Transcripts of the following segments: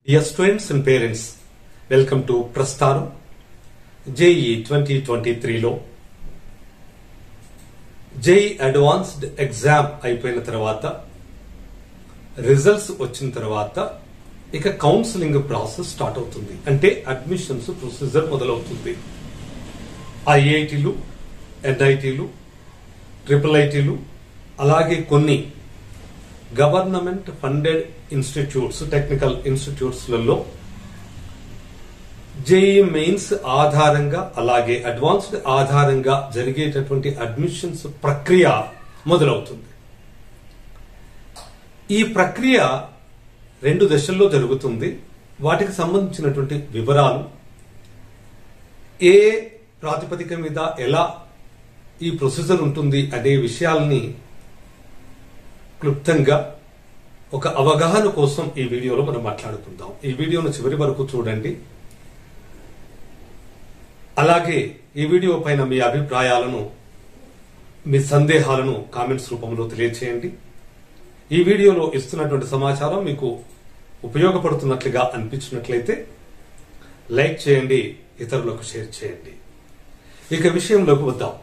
Dear students and parents, welcome to Prasthanam JEE 2023 లో JEE advanced exam అయిపోయిన తర్వాత results వచ్చిన తర్వాత ఇక కౌన్సిలింగ్ ప్రాసెస్ స్టార్ట్ అవుతుంది. అంటే అడ్మిషన్స్ ప్రొసీజర్ మొదలవుతుంది. ఐఐటీలు, ఎన్ఐటీలు, ట్రిపుల్ ఐటీలు, అలాగే కొన్ని government funded institutes, technical institutes లలో జేఈ మెయిన్స్ ఆధారంగా అలాగే అడ్వాన్స్డ్ ఆధారంగా జరిగేటటువంటి అడ్మిషన్స్ ప్రక్రియ మొదలవుతుంది. ఈ ప్రక్రియ 2 దశల్లో జరుగుతుంది. వాటికి సంబంధించినటువంటి వివరాలు, ఏ ప్రాతిపదిక మీద ఎలా ఈ ప్రొసీజర్ ఉంటుంది అనే విషయాల్ని క్లుప్తంగా ఒక అవగాహన కోసం ఈ వీడియోలో మనం మాట్లాడుకుందాం. ఈ వీడియోను చివరి వరకు చూడండి. అలాగే ఈ వీడియో పైన మీ అభిప్రాయాలను, మీ సందేహాలను కామెంట్స్ రూపంలో తెలియచేయండి. ఈ వీడియోలో ఇస్తున్నటువంటి సమాచారం మీకు ఉపయోగపడుతున్నట్లుగా అనిపించినట్లయితే లైక్ చేయండి, ఇతరులకు షేర్ చేయండి. ఇక విషయంలోకి వద్దాం.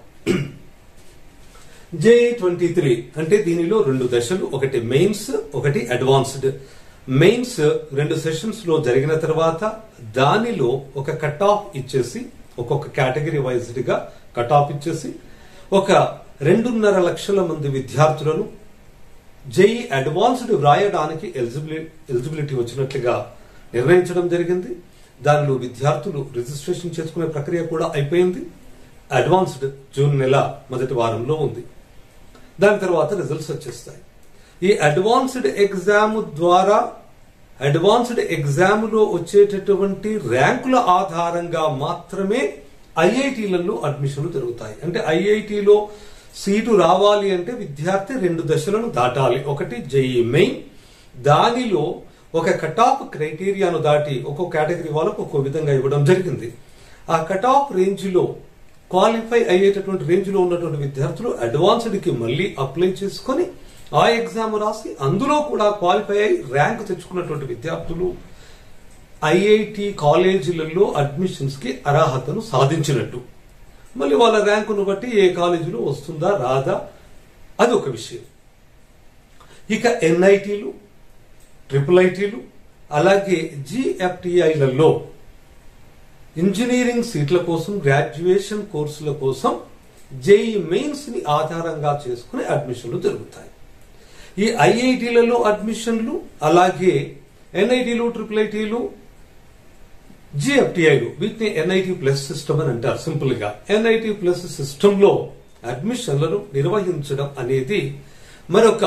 JEE 23 అంటే దీనిలో 2 దశలు, ఒకటి మెయిన్స్, ఒకటి అడ్వాన్స్డ్. మెయిన్స్ 2 సెషన్స్ లో జరిగిన తర్వాత దానిలో ఒక కట్ ఆఫ్ ఇచ్చేసి, ఒక్కొక్క కేటగిరీ వైజ్డ్ గా కట్ ఆఫ్ ఇచ్చేసి ఒక 2.5 లక్షల మంది విద్యార్థులను JEE అడ్వాన్స్డ్ వ్రాయడానికి ఎలిజిబిలిటీ వచ్చినట్లుగా నిర్ణయించడం జరిగింది. దానిలో విద్యార్థులు రిజిస్ట్రేషన్ చేసుకునే ప్రక్రియ కూడా అయిపోయింది. అడ్వాన్స్డ్ జూన్ నెల మొదటి వారంలో ఉంది. దాని తర్వాత రిజల్ట్స్ వచ్చేస్తాయి. ఈ అడ్వాన్స్డ్ ఎగ్జామ్ ద్వారా అడ్వాన్స్డ్ ఎగ్జామ్ లో వచ్చేటటువంటి ర్యాంకుల ఆధారంగా మాత్రమే ఐఐటీలలో అడ్మిషన్లు జరుగుతాయి. అంటే ఐఐటీలో సీటు రావాలి అంటే విద్యార్థి 2 దశలను దాటాలి. ఒకటి JEE మెయిన్, దానిలో ఒక కట్ ఆఫ్ క్రైటీరియాను దాటి ఒక్కో కేటగిరీ వాళ్ళకు ఒక్కో విధంగా ఇవ్వడం జరిగింది. ఆ కట్ ఆఫ్ రేంజ్ లో క్వాలిఫై అయ్యేటటువంటి రేంజ్ లో ఉన్నటువంటి విద్యార్థులు అడ్వాన్స్డ్ కి మళ్ళీ అప్లై చేసుకుని ఆ ఎగ్జామ్ రాసి అందులో కూడా క్వాలిఫై అయి ర్యాంక్ తెచ్చుకున్నటువంటి విద్యార్థులు ఐఐటి కాలేజీలలో అడ్మిషన్స్ కి అర్హతను సాధించినట్టు. మళ్ళీ వాళ్ళ ర్యాంకును బట్టి ఏ కాలేజీలో వస్తుందా రాదా అది ఒక విషయం. ఇక ఎన్ఐటీలు, ట్రిపుల్ ఐటీలు, అలాగే జిఎఫ్టిఐలలో ఇంజనీరింగ్ సీట్ల కోసం, గ్రాడ్యుయేషన్ కోర్సుల కోసం JEE మెయిన్స్ ని ఆధారంగా చేసుకుని అడ్మిషన్లు జరుగుతాయి. ఈ ఐఐటీలలో అడ్మిషన్లు, అలాగే ఎన్ఐటీలు, ట్రిపుల్ ఐటీలు, జిఎఫ్టిఐలు, వీటిని ఎన్ఐటీ ప్లస్ సిస్టమ్ అని అంటారు. సింపుల్ గా ఎన్ఐటీ ప్లస్ సిస్టమ్ లో అడ్మిషన్లను నిర్వహించడం అనేది మరొక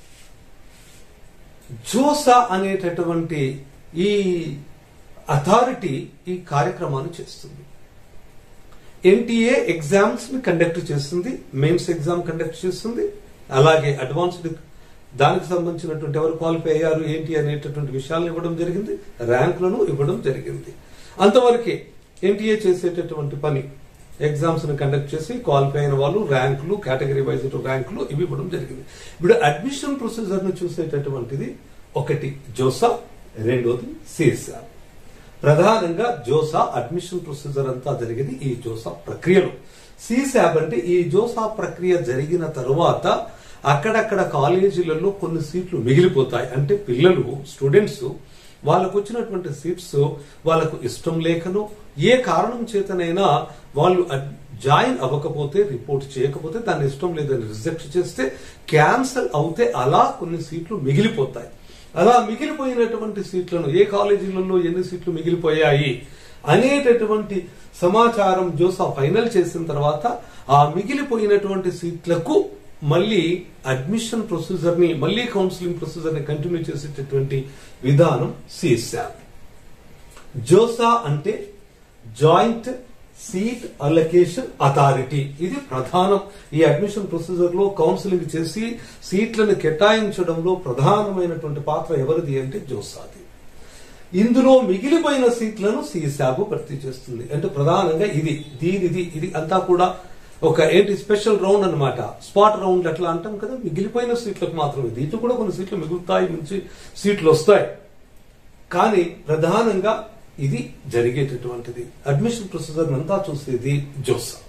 జోసా అనేటటువంటి ఈ అథారిటీ ఈ కార్యక్రమాన్ని చేస్తుంది. ఎన్టీఏ ఎగ్జామ్స్ ని కండక్ట్ చేస్తుంది, మెయిన్స్ ఎగ్జామ్ కండక్ట్ చేస్తుంది, అలాగే అడ్వాన్స్డ్ దానికి సంబంధించినటువంటి ఎవరు క్వాలిఫై అయ్యారు ఏంటి అనేటటువంటి విషయాలను ఇవ్వడం జరిగింది, ర్యాంకులను ఇవ్వడం జరిగింది. అంతవరకే ఎన్టీఏ చేసేటటువంటి పని ఎగ్జామ్స్ ని కండక్ట్ చేసి క్వాలిఫై అయిన వాళ్ళు ర్యాంకులు, కేటగిరీ వైజ్ ర్యాంకులు ఇవి ఇవ్వడం జరిగింది. ఇప్పుడు అడ్మిషన్ ప్రొసీజర్ ను చూసేటటువంటిది ఒకటి జోసా, రెండోది సిఎస్ఆర్. ప్రధానంగా జోసా అడ్మిషన్ ప్రొసీజర్ అంతా జరిగింది ఈ జోసా ప్రక్రియలో. సిశాబ్ అంటే ఈ జోసా ప్రక్రియ జరిగిన తరువాత అక్కడక్కడ కాలేజీలలో కొన్ని సీట్లు మిగిలిపోతాయి. అంటే పిల్లలు, స్టూడెంట్స్ వాళ్ళకు వచ్చినటువంటి సీట్స్ వాళ్ళకు ఇష్టం లేకనో ఏ కారణం చేతనైనా వాళ్ళు జాయిన్ అవ్వకపోతే, రిపోర్ట్ చేయకపోతే, దాన్ని ఇష్టం లేదని రిజెక్ట్ చేస్తే, క్యాన్సల్ అవుతే అలా కొన్ని సీట్లు మిగిలిపోతాయి. అలా మిగిలిపోయినటువంటి సీట్లను ఏ కాలేజీలలో ఎన్ని సీట్లు మిగిలిపోయాయి అనేటటువంటి సమాచారం జోసా ఫైనల్ చేసిన తర్వాత ఆ మిగిలిపోయినటువంటి సీట్లకు మళ్ళీ అడ్మిషన్ ప్రొసీజర్ ని, మళ్ళీ కౌన్సిలింగ్ ప్రొసీజర్ ని కంటిన్యూ చేసేటటువంటి విధానం సిశాబ్. జోసా అంటే జాయింట్ సీట్ అలొకేషన్ అథారిటీ. ఇది ప్రధానం. ఈ అడ్మిషన్ ప్రొసీజర్ లో కౌన్సిలింగ్ చేసి సీట్లను కేటాయించడంలో ప్రధానమైనటువంటి పాత్ర ఎవరిది అంటే జోసాది. ఇందులో మిగిలిపోయిన సీట్లను సిశాబ్ భర్తీ చేస్తుంది. అంటే ప్రధానంగా ఇది అంతా కూడా ఒక స్పెషల్ రౌండ్ అన్నమాట. స్పాట్ రౌండ్ ఎట్లా అంటాం కదా, మిగిలిపోయిన సీట్లకు మాత్రమే. దీంట్లో కూడా కొన్ని సీట్లు మిగులుతాయి, మంచి సీట్లు వస్తాయి. కానీ ప్రధానంగా ఇది జరిగేటటువంటిది. అడ్మిషన్ ప్రొసీజర్ అంతా చూసేది జోసా.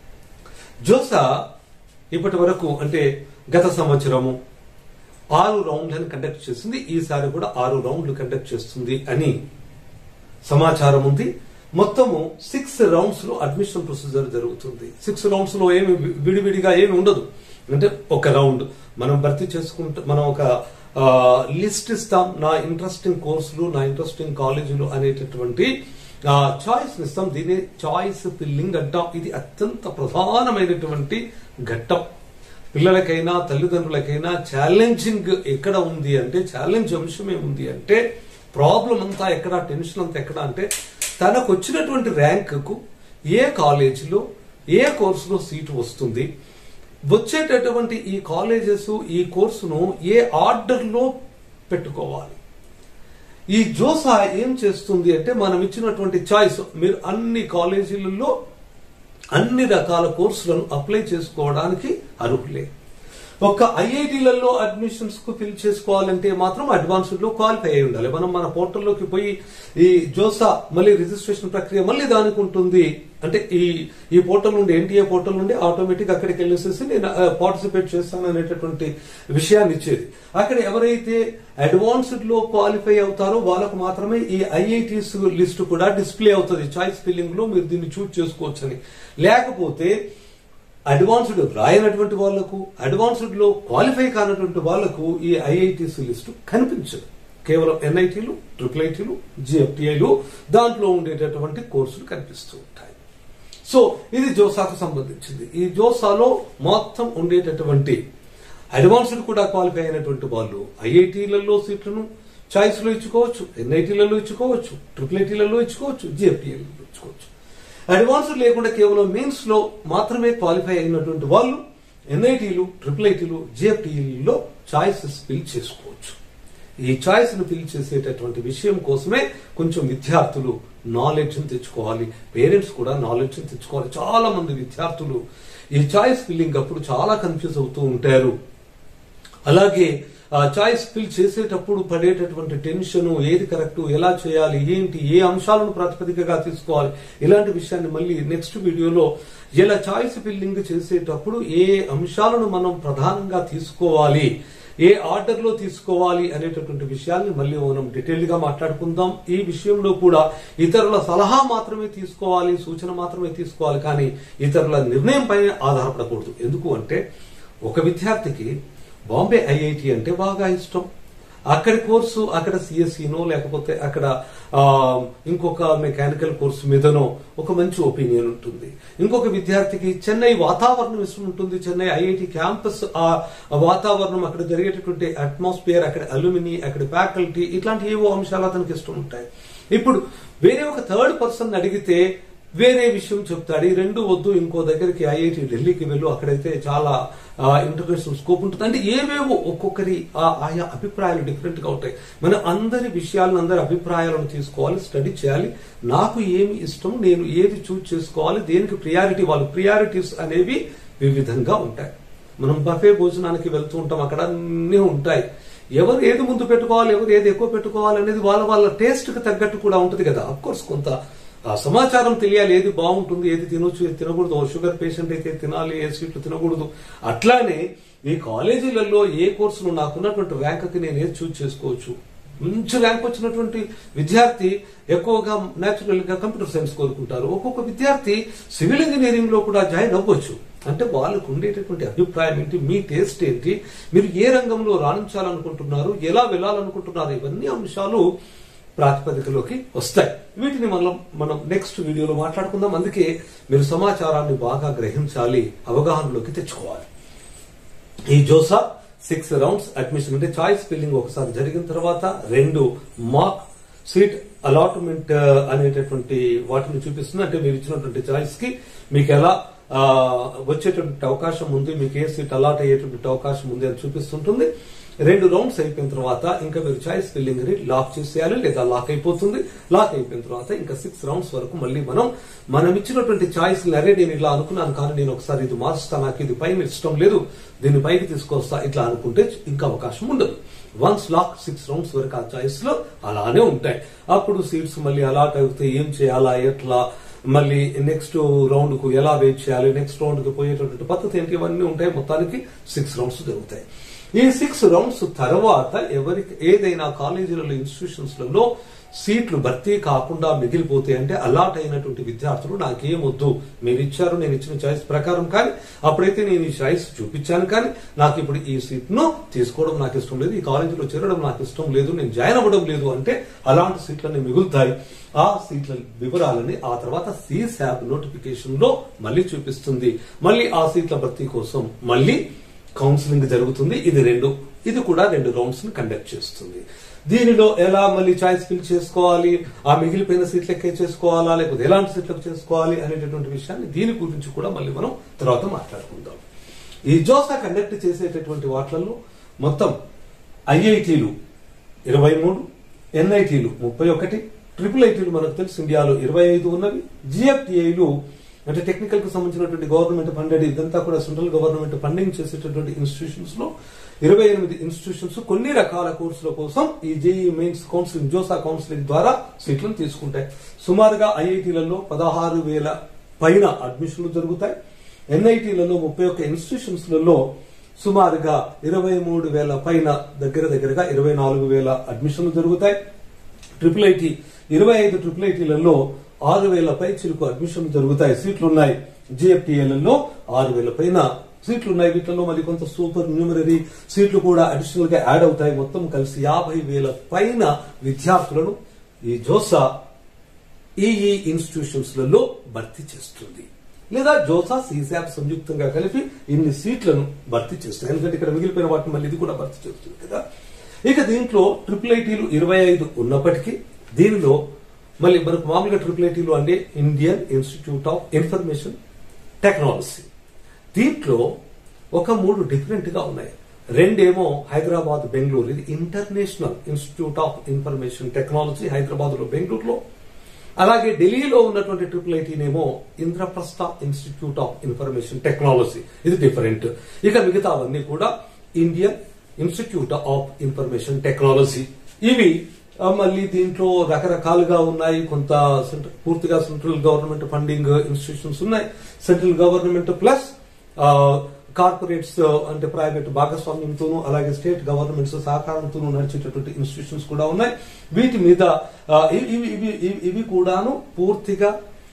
జోసా ఇప్పటి వరకు అంటే గత సంవత్సరము 6 రౌండ్లను కండక్ట్ చేసింది. ఈసారి కూడా 6 రౌండ్లు కండక్ట్ చేస్తుంది అని సమాచారం ఉంది. మొత్తము 6 రౌండ్స్ లో అడ్మిషన్ ప్రొసీజర్ జరుగుతుంది. 6 రౌండ్స్ లో ఏమి విడివిడిగా ఏమి ఉండదు. అంటే ఒక రౌండ్ మనం భర్తీ చేసుకుంటే మనం ఒక లిస్ట్ ఇస్తాం, నా ఇంట్రెస్టింగ్ కోర్సులు, నా ఇంట్రెస్టింగ్ కాలేజీలు అనేటటువంటి చాయిస్ ఇస్తాం. దీన్ని చాయిస్ ఫిల్లింగ్ అంటాం. ఇది అత్యంత ప్రధానమైనటువంటి ఘట్టం. పిల్లలకైనా తల్లిదండ్రులకైనా ఛాలెంజింగ్ ఎక్కడ ఉంది అంటే, ఛాలెంజ్ అంశం ఏముంది అంటే, ప్రాబ్లం అంతా ఎక్కడ, టెన్షన్ అంతా ఎక్కడ అంటే, తనకు వచ్చినటువంటి ర్యాంకుకు ఏ కాలేజీలో ఏ కోర్సులో సీటు వస్తుంది, వచ్చేటటువంటి ఈ కాలేజెస్ ఈ కోర్సును ఏ ఆర్డర్ లో పెట్టుకోవాలి. ఈ జోసా ఏం చేస్తుంది అంటే, మనం ఇచ్చినటువంటి చాయిస్, మీరు అన్ని కాలేజీలలో అన్ని రకాల కోర్సులను అప్లై చేసుకోవడానికి అర్హులే. ఒక ఐఐటీలలో అడ్మిషన్స్ కు ఫిల్ చేసుకోవాలంటే మాత్రం అడ్వాన్స్డ్ లో క్వాలిఫై అయి ఉండాలి. మనం మన పోర్టల్లోకి పోయి ఈ జోసా మళ్ళీ రిజిస్ట్రేషన్ ప్రక్రియ మళ్ళీ దానికి ఉంటుంది. అంటే ఈ పోర్టల్ నుండి, ఎన్టీఏ పోర్టల్ నుండి ఆటోమేటిక్ అక్కడికి వెళ్ళేసేసి నేను పార్టిసిపేట్ చేస్తాను అనేటటువంటి విషయాన్ని ఇచ్చేది. అక్కడ ఎవరైతే అడ్వాన్స్డ్ లో క్వాలిఫై అవుతారో వాళ్ళకు మాత్రమే ఈ ఐఐటీస్ లిస్ట్ కూడా డిస్ప్లే అవుతుంది. చాయిస్ ఫిల్లింగ్ లో మీరు దీన్ని చూస్ చేసుకోవచ్చని. లేకపోతే అడ్వాన్స్డ్ రాయనటువంటి వాళ్లకు, అడ్వాన్స్డ్ లో క్వాలిఫై కానటువంటి వాళ్లకు ఈ ఐఐటీస్ లిస్టు కనిపించదు. కేవలం ఎన్ఐటీలు, ట్రిపుల్ జిఎఫ్టిఐలు, దాంట్లో ఉండేటటువంటి కోర్సులు కనిపిస్తూ ఉంటాయి. సో ఇది జోసాకు సంబంధించింది. ఈ జోసాలో మొత్తం ఉండేటటువంటి అడ్వాన్స్డ్ కూడా క్వాలిఫై అయినటువంటి వాళ్ళు ఐఐటీలలో సీట్లను చాయిస్ లో ఇచ్చుకోవచ్చు, ఎన్ఐటీలలో ఇచ్చుకోవచ్చు, ట్రిపుల్ ఐటీలలో ఇచ్చుకోవచ్చు, జిఎఫ్టిఐలలో ఇచ్చుకోవచ్చు. అడ్వాన్స్డ్ లేకుండా కేవలం మెయిన్స్ లో మాత్రమే క్వాలిఫై అయినటువంటి వాళ్ళు ఎన్ఐటీలు, ట్రిపుల్ ఐటీలు, జిఎఫ్టీలలో చాయిసెస్ ఫిల్ చేసుకోవచ్చు. ఈ చాయిస్ ను ఫిల్ చేసేటటువంటి విషయం కోసమే కొంచెం విద్యార్థులు నాలెడ్జ్ ని తెచ్చుకోవాలి, పేరెంట్స్ కూడా నాలెడ్జ్ ని తెచ్చుకోవాలి. చాలా మంది విద్యార్థులు ఈ చాయిస్ ఫిల్లింగ్ అప్పుడు చాలా కన్ఫ్యూజ్ అవుతూ ఉంటారు. అలాగే చాయిస్ ఫిల్ చేసేటప్పుడు పడేటటువంటి టెన్షన్, ఏది కరెక్ట్, ఎలా చేయాలి, ఏంటి, ఏ అంశాలను ప్రాతిపదికగా తీసుకోవాలి, ఇలాంటి విషయాన్ని మళ్ళీ నెక్స్ట్ వీడియోలో ఎలా చాయిస్ ఫిల్లింగ్ చేసేటప్పుడు ఏ అంశాలను మనం ప్రధానంగా తీసుకోవాలి, ఏ ఆర్డర్ లో తీసుకోవాలి అనేటటువంటి విషయాల్ని మళ్ళీ మనం డీటెయిల్ గా మాట్లాడుకుందాం. ఈ విషయంలో కూడా ఇతరుల సలహా మాత్రమే తీసుకోవాలి, సూచన మాత్రమే తీసుకోవాలి, కానీ ఇతరుల నిర్ణయం పైన ఆధారపడకూడదు. ఎందుకు అంటే, ఒక విద్యార్థికి బాంబే ఐఐటి అంటే బాగా ఇష్టం. అక్కడి కోర్సు, అక్కడ సిఎస్ఈనో లేకపోతే అక్కడ ఇంకొక మెకానికల్ కోర్సు మీదనో ఒక మంచి ఒపీనియన్ ఉంటుంది. ఇంకొక విద్యార్థికి చెన్నై వాతావరణం ఇష్టం ఉంటుంది. చెన్నై ఐఐటి క్యాంపస్ ఆ వాతావరణం, అక్కడ జరిగేటటువంటి అట్మాస్ఫియర్, అక్కడ అల్యూమిని, అక్కడ ఫ్యాకల్టీ, ఇట్లాంటి ఏవో అంశాలు అతనికి ఇష్టం ఉంటాయి. ఇప్పుడు వేరే ఒక థర్డ్ పర్సన్ అడిగితే వేరే విషయం చెప్తాడు. ఈ రెండు వద్దు, ఇంకో దగ్గరికి ఐఐటి ఢిల్లీకి వెళ్ళు, అక్కడైతే చాలా ఇంటర్నేషనల్ స్కోప్ ఉంటుంది. అంటే ఏవేవో ఒక్కొక్కరి ఆయా అభిప్రాయాలు డిఫరెంట్ గా ఉంటాయి. మనం అందరి విషయాలను, అందరి అభిప్రాయాలను తీసుకోవాలి, స్టడీ చేయాలి. నాకు ఏమి ఇష్టం, నేను ఏది చూజ్ చేసుకోవాలి, దేనికి ప్రియారిటీ, వాళ్ళ ప్రియారిటీస్ అనేవి వివిధంగా ఉంటాయి. మనం బఫే భోజనానికి వెళ్తూ ఉంటాం, అక్కడ అన్నీ ఉంటాయి. ఎవరు ఏది ముందు పెట్టుకోవాలి, ఎవరు ఏది ఎక్కువ పెట్టుకోవాలి అనేది వాళ్ళ వాళ్ళ టేస్ట్ కి తగ్గట్టు కూడా ఉంటుంది కదా. అఫ్ కోర్స్ కొంత సమాచారం తెలియాలి, ఏది బాగుంటుంది, ఏది తినొచ్చు, ఏది తినకూడదు. షుగర్ పేషెంట్ అయితే తినాలి, ఏ స్వీట్లు తినకూడదు. అట్లానే ఈ కాలేజీలలో ఏ కోర్సును నాకున్నటువంటి ర్యాంక్కి నేను ఏది చూజ్ చేసుకోవచ్చు. మంచి ర్యాంక్ వచ్చినటువంటి విద్యార్థి ఎక్కువగా నేచురల్ గా కంప్యూటర్ సైన్స్ కోరుకుంటారు. ఒక్కొక్క విద్యార్థి సివిల్ ఇంజనీరింగ్ లో కూడా జాయిన్ అవ్వచ్చు. అంటే వాళ్ళకు ఉండేటటువంటి అభిప్రాయం ఏంటి, మీ టేస్ట్ ఏంటి, మీరు ఏ రంగంలో రాణించాలనుకుంటున్నారు, ఎలా వెళ్లాలనుకుంటున్నారు, ఇవన్నీ అంశాలు ప్రాతిపదికలోకి వస్తాయి. వీటిని మనం నెక్స్ట్ వీడియోలో మాట్లాడుకుందాం. అందుకే మీరు సమాచారాన్ని బాగా గ్రహించాలి, అవగాహనలోకి తెచ్చుకోవాలి. ఈ జోసా 6 రౌండ్స్ అడ్మిషన్ అంటే చాయిస్ ఫిల్లింగ్ ఒకసారి జరిగిన తర్వాత 2 మార్క్ సీట్ అలాట్మెంట్ అనేటటువంటి వాటిని చూపిస్తుంది. అంటే మీరు ఇచ్చినటువంటి చాయిస్ కి మీకు ఎలా వచ్చేటువంటి అవకాశం ఉంది, మీకు ఏ సీట్ అలాట్ అయ్యేటువంటి అవకాశం ఉంది అని చూపిస్తుంటుంది. 2 రౌండ్స్ అయిపోయిన తర్వాత ఇంకా మీరు చాయిస్ ఫిల్లింగ్ ని లాక్ చేసేయాలి, లేదా లాక్ అయిపోతుంది. లాక్ అయిపోయిన తర్వాత ఇంకా 6 రౌండ్స్ వరకు మళ్ళీ మనం ఇచ్చినటువంటి చాయిస్ అరే నేను ఇలా అనుకున్నాను, కానీ నేను ఒకసారి ఇది మారుస్తా, నాకు ఇది పైన ఇష్టం లేదు, దీన్ని పైకి తీసుకొస్తా, ఇట్లా అనుకుంటే ఇంకా అవకాశం ఉండదు. వన్స్ లాక్ 6 రౌండ్స్ వరకు ఆ చాయిస్ లో అలానే ఉంటాయి. అప్పుడు సీట్స్ మళ్ళీ అలాట్ అవుతాయి, ఏం చేయాలా, ఎట్లా, మళ్ళీ నెక్స్ట్ రౌండ్ కు ఎలా వెయిట్ చేయాలి, నెక్స్ట్ రౌండ్ కు పోయేటటువంటి పద్ధతి ఏంటి, ఇవన్నీ ఉంటాయి. మొత్తానికి 6 రౌండ్స్ జరుగుతాయి. ఈ 6 రౌండ్స్ తర్వాత ఎవరికి ఏదైనా కాలేజీలలో, ఇన్స్టిట్యూషన్స్ లలో సీట్లు భర్తీ కాకుండా మిగిలిపోతే అంటే అలాట్ అయినటువంటి విద్యార్థులు నాకేమొద్దు, మీరు ఇచ్చారు, నేను ఇచ్చిన చాయిస్ ప్రకారం, కానీ అప్పుడైతే నేను ఈ చాయిస్ చూపించాను, కానీ నాకు ఇప్పుడు ఈ సీట్ ను తీసుకోవడం నాకు ఇష్టం లేదు, ఈ కాలేజీలో చేరడం నాకు ఇష్టం లేదు, నేను జాయిన్ అవ్వడం లేదు అంటే అలాంటి సీట్లన్నీ మిగులుతాయి. ఆ సీట్ల వివరాలని ఆ తర్వాత CSAB నోటిఫికేషన్ లో మళ్ళీ చూపిస్తుంది. మళ్ళీ ఆ సీట్ల భర్తీ కోసం మళ్ళీ కౌన్సిలింగ్ జరుగుతుంది. ఇది కూడా 2 రౌండ్స్ ని కండక్ట్ చేస్తుంది. దీనిలో ఎలా మళ్ళీ చాయిస్ ఫిల్ చేసుకోవాలి, ఆ మిగిలిపోయిన సీట్లకే చేసుకోవాలా, లేకపోతే ఎలాంటి సీట్లకు చేసుకోవాలి అనేటటువంటి విషయాన్ని దీని గురించి కూడా మళ్ళీ మనం తర్వాత మాట్లాడుకుందాం. ఈ జోసా కండక్ట్ చేసేటటువంటి వాటిలలో మొత్తం IITలు 23, NITలు 31, IIITలు మనకు తెలుసు ఇండియాలో 25 ఉన్నవి. GFTIలు అంటే టెక్నికల్ కు సంబంధించినటువంటి గవర్నమెంట్ ఫండెడ్, ఇదంతా కూడా సెంట్రల్ గవర్నమెంట్ ఫండింగ్ చేసేటటువంటి ఇన్స్టిట్యూషన్స్ లో 28 ఇన్స్టిట్యూషన్స్ కొన్ని రకాల కోర్సుల కోసం ఈ JEE mains counselling, JoSAA counselling ద్వారా సీట్లను తీసుకుంటాయి. సుమారుగా IITలలో 16,000 పైన అడ్మిషన్లు జరుగుతాయి. NITలలో 31 ఇన్స్టిట్యూషన్స్ లలో సుమారుగా 23,000 పైన, దగ్గరగా 24,000 అడ్మిషన్లు జరుగుతాయి. IIIT 25 IIITలలో 6,000 పై చిలుకు అడ్మిషన్లు జరుగుతాయి, సీట్లున్నాయి. GFTIలలో 6,000 పైన సీట్లున్నాయి. వీటిలో మళ్ళీ కొంత సూపర్ న్యూమరరీ సీట్లు కూడా అడిషనల్ గా యాడ్ అవుతాయి. మొత్తం కలిసి 50,000 పైన విద్యార్థులను ఈ జోసా ఈ ఇన్స్టిట్యూషన్స్ లలో భర్తీ చేస్తుంది. లేదా జోసా CSAB సంయుక్తంగా కలిపి ఇన్ని సీట్లను భర్తీ చేస్తుంది. ఎందుకంటే ఇక్కడ మిగిలిపోయిన వాటిని మళ్ళీ ఇది కూడా భర్తీ చేస్తుంది కదా. ఇక దీంట్లో IIITలు 25 ఉన్నప్పటికీ దీనిలో మళ్ళీ మనకు మామూలుగా IIITలు అంటే Indian institute of information technology. దీంట్లో ఒక 3 డిఫరెంట్ గా ఉన్నాయి. 2 ఏమో హైదరాబాద్, బెంగళూరు, ఇది international institute of information technology Hyderabad లో, బెంగళూరులో. అలాగే ఢిల్లీలో ఉన్నటువంటి IIITనేమో Indraprastha institute of information technology, ఇది డిఫరెంట్. ఇక మిగతావన్నీ కూడా Indian institute of information technology. ఇవి మళ్ళీ దీంట్లో రకరకాలుగా ఉన్నాయి. కొంత పూర్తిగా సెంట్రల్ గవర్నమెంట్ ఫండింగ్ ఇన్స్టిట్యూషన్స్ ఉన్నాయి, సెంట్రల్ గవర్నమెంట్ ప్లస్ కార్పొరేట్స్ అంటే ప్రైవేట్ భాగస్వామ్యంతోనూ, అలాగే స్టేట్ గవర్నమెంట్స్ సహకారంతోనూ నడిచేటటువంటి ఇన్స్టిట్యూషన్స్ కూడా ఉన్నాయి. వీటి మీద ఇవి కూడాను పూర్తిగా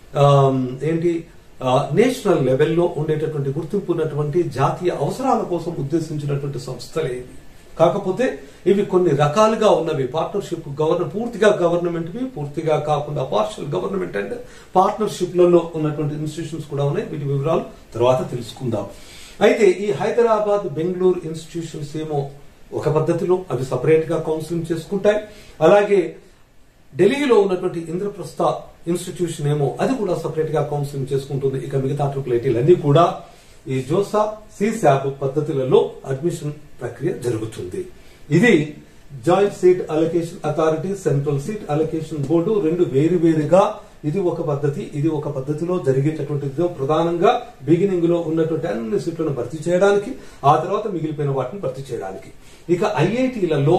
నేషనల్ లెవెల్లో ఉండేటటువంటి గుర్తింపు ఉన్నటువంటి జాతీయ అవసరాల కోసం ఉద్దేశించినటువంటి సంస్థలే ఇవి. కాకపోతే ఇవి కొన్ని రకాలుగా ఉన్నవి. పార్ట్నర్షిప్ పూర్తిగా గవర్నమెంట్, పూర్తిగా కాకుండా పార్షియల్ గవర్నమెంట్ అండ్ పార్ట్నర్షిప్ లలో ఉన్నటువంటి ఇన్స్టిట్యూషన్స్ కూడా ఉన్నాయి. వీటి వివరాలు తర్వాత తెలుసుకుందాం. అయితే ఈ హైదరాబాద్, బెంగళూరు ఇన్స్టిట్యూషన్స్ ఏమో ఒక పద్ధతిలో అవి సపరేట్ గా కౌన్సిలింగ్ చేసుకుంటాయి. అలాగే ఢిల్లీలో ఉన్నటువంటి ఇంద్రప్రస్థ ఇన్స్టిట్యూషన్ ఏమో అది కూడా సపరేట్ గా కౌన్సిలింగ్ చేసుకుంటుంది. ఇక మిగతా IIITలన్నీ కూడా ఈ జోసా CSAB పద్ధతులలో అడ్మిషన్ ప్రక్రియ జరుగుతుంది. ఇది joint seat allocation authority, central seat allocation board 2 వేరువేరుగా, ఇది ఒక పద్ధతి, ఇది ఒక పద్ధతిలో జరిగేటటువంటిది. ప్రధానంగా బిగినింగ్ లో ఉన్నటువంటి అన్ని సీట్లను భర్తీ చేయడానికి, ఆ తర్వాత మిగిలిపోయిన వాటిని భర్తీ చేయడానికి. ఇక IITలలో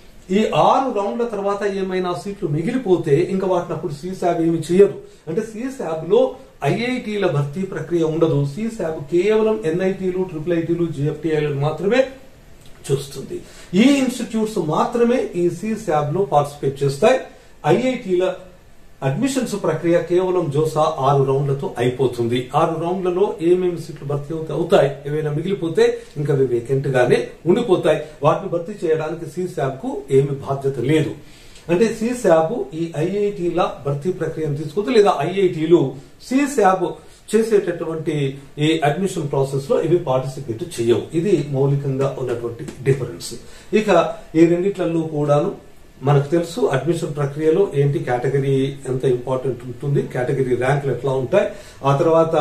ఈ 6 రౌండ్ల తర్వాత ఏమైనా సీట్లు మిగిలిపోతే ఇంకా వాటిని అప్పుడు CSAB ఏమి చేయదు. అంటే CSAB లో IITల భర్తీ ప్రక్రియ ఉండదు. CSAB కేవలం NITలు, IIITలు, GFTIలను మాత్రమే చూస్తుంది. ఈ ఇన్స్టిట్యూట్స్ మాత్రమే ఈ CSAB లో పార్టిసిపేట్ చేస్తాయి. IITల అడ్మిషన్స్ ప్రక్రియ కేవలం జోసా 6 రౌండ్లతో అయిపోతుంది. 6 రౌండ్లలో ఏమేమి సీట్లు భర్తీ అవుతాయి, ఏమైనా మిగిలిపోతే ఇంకా అవి వేకెంట్ గానే ఉండిపోతాయి. వాటిని భర్తీ చేయడానికి CSAB కు ఏమి బాధ్యత లేదు. అంటే CSAB ఈ IITల భర్తీ ప్రక్రియను తీసుకుంటుంది, లేదా IITలు CSAB చేసేటటువంటి ఈ అడ్మిషన్ ప్రాసెస్ లో ఇవి పార్టిసిపేట్ చేయవు. ఇది మౌలికంగా ఉన్నటువంటి డిఫరెన్స్. ఇక ఈ రెండిట్లలో కూడాను మనకు తెలుసు అడ్మిషన్ ప్రక్రియలో ఏంటి, కేటగిరీ ఎంత ఇంపార్టెంట్ ఉంటుంది, కేటగిరీ ర్యాంకులు ఎట్లా ఉంటాయి. ఆ తర్వాత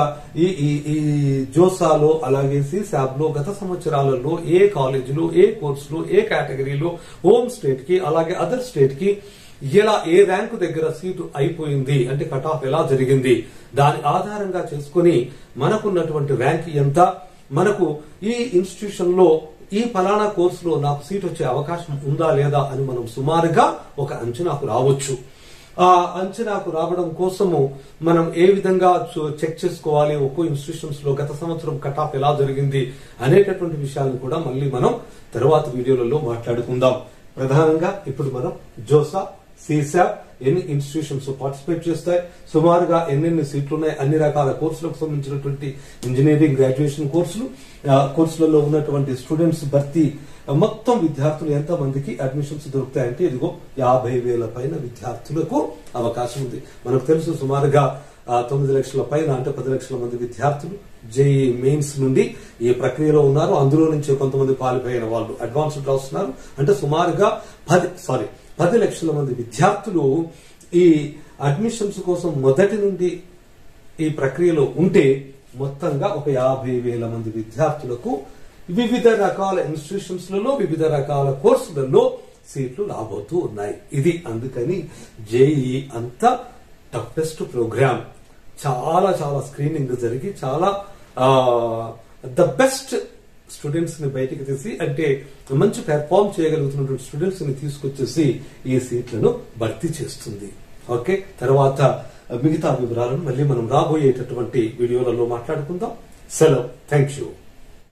ఈ జోసాలో అలాగే CSAB లో గత సంవత్సరాలలో ఏ కాలేజీలో, ఏ కోర్సులో, ఏ కేటగిరీలో హోమ్ స్టేట్ కి అలాగే అదర్ స్టేట్ కి ఎలా ఏ ర్యాంకు దగ్గర సీటు అయిపోయింది అంటే కట్ ఆఫ్ ఎలా జరిగింది, దాని ఆధారంగా చేసుకుని మనకున్నటువంటి ర్యాంక్ ఎంత, మనకు ఈ ఇన్స్టిట్యూషన్ లో ఈ ఫలానా కోర్సులో నాకు సీట్ వచ్చే అవకాశం ఉందా లేదా అని మనం సుమారుగా ఒక అంచనాకు రావచ్చు. ఆ అంచనాకు రావడం కోసము మనం ఏ విధంగా చెక్ చేసుకోవాలి, ఒక్కో ఇన్స్టిట్యూషన్స్ లో గత సంవత్సరం కట్ ఆఫ్ ఎలా జరిగింది అనేటటువంటి విషయాలను కూడా మళ్ళీ మనం తర్వాత వీడియోలలో మాట్లాడుకుందాం. ప్రధానంగా ఇప్పుడు మనం జోసా, సిసాట్ ఎన్ని ఇన్స్టిట్యూషన్స్ పార్టిసిపేట్ చేస్తాయి, సుమారుగా ఎన్నెన్ని సీట్లు ఉన్నాయి, అన్ని రకాల కోర్సులకు సంబంధించినటువంటి ఇంజనీరింగ్ గ్రాడ్యుయేషన్ కోర్సులలో ఉన్నటువంటి స్టూడెంట్స్ భర్తీ, మొత్తం విద్యార్థులు ఎంత మందికి అడ్మిషన్స్ దొరుకుతాయంటే ఇదిగో 50,000 పైన విద్యార్థులకు అవకాశం ఉంది. మనకు తెలుసు సుమారుగా 9 లక్షల పైన అంటే 10 లక్షల మంది విద్యార్థులు జేఈ మెయిన్స్ నుండి ఈ ప్రక్రియలో ఉన్నారు. అందులో నుంచి కొంతమంది క్వాలిఫై అయిన వాళ్ళు అడ్వాన్స్డ్ రాస్తున్నారు. అంటే సుమారుగా 10 లక్షల మంది విద్యార్థులు ఈ అడ్మిషన్స్ కోసం మొదటి నుండి ఈ ప్రక్రియలో ఉంటే మొత్తంగా ఒక 50,000 మంది విద్యార్థులకు వివిధ రకాల ఇన్స్టిట్యూషన్స్ లలో వివిధ రకాల కోర్సులలో సీట్లు రాబోతూ ఉన్నాయి. ఇది అందుకని జేఈ అంత టఫెస్ట్ ప్రోగ్రామ్. చాలా చాలా స్క్రీనింగ్ జరిగి చాలా ద బెస్ట్ స్టూడెంట్స్ ని బయటికి తీసి, అంటే మంచి పెర్ఫార్మ్ చేయగలుగుతున్నటువంటి స్టూడెంట్స్ ని తీసుకొచ్చేసి ఈ సీట్లను భర్తీ చేస్తుంది. ఓకే, తర్వాత మిగతా వివరాలను మళ్ళీ మనం రాబోయేటటువంటి వీడియోలలో మాట్లాడుకుందాం. సెలవు. Thank you.